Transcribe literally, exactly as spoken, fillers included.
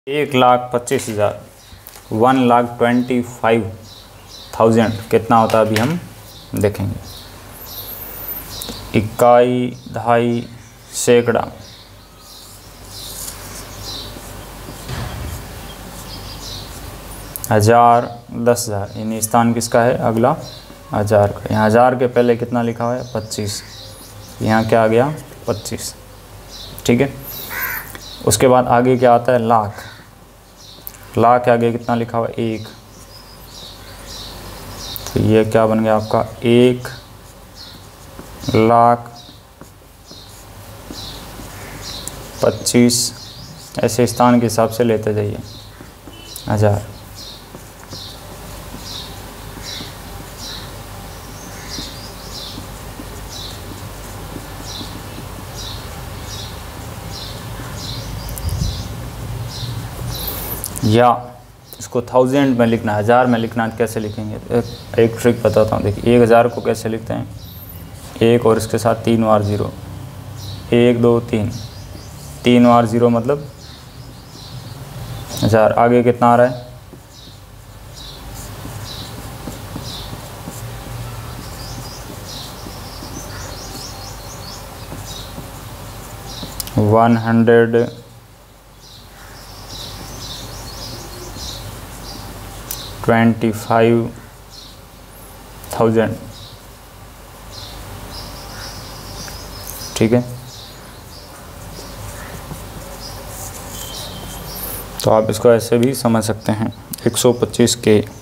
एक लाख पच्चीस हज़ार one lakh twenty five thousand कितना होता है अभी हम देखेंगे। इकाई, दहाई, सैकड़ा, हज़ार, दस हज़ार, यानी स्थान किसका है अगला हज़ार का। यहाँ हज़ार के पहले कितना लिखा हुआ है पच्चीस, यहाँ क्या आ गया पच्चीस, ठीक है। उसके बाद आगे क्या आता है लाख, लाख के आगे कितना लिखा हुआ है एक, तो ये क्या बन गया आपका एक लाख पच्चीस, ऐसे स्थान के हिसाब से लेते जाइए हज़ार। या इसको थाउजेंड में लिखना, हज़ार में लिखना कैसे लिखेंगे, एक, एक ट्रिक बताता हूँ। देखिए एक हज़ार को कैसे लिखते हैं, एक और इसके साथ तीन बार ज़ीरो, एक दो तीन, तीन बार ज़ीरो मतलब हज़ार। आगे कितना आ रहा है one hundred twenty five thousand, ठीक है। तो आप इसको ऐसे भी समझ सकते हैं एक सौ पच्चीस के